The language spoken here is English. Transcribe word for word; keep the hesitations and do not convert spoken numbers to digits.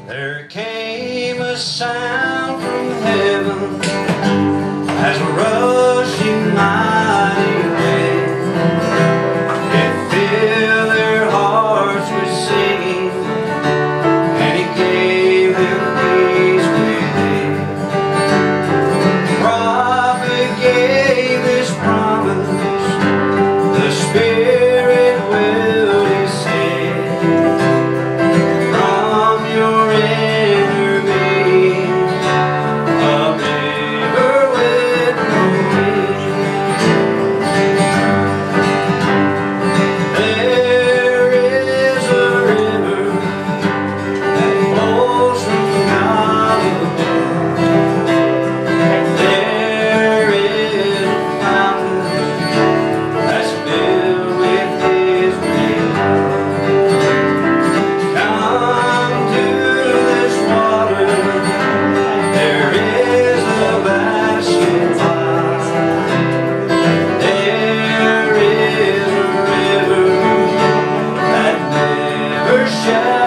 There came a sound from heaven as a rushing mighty wind. It filled their hearts with singing, and He gave them peace within. The prophet gave this promise: the Spirit will descend from your inner being, a river with no end. There is a river that flows from God above. There is a fountain that's filled with His great love. Come to this water, there is a basket wide. There is a river that never shall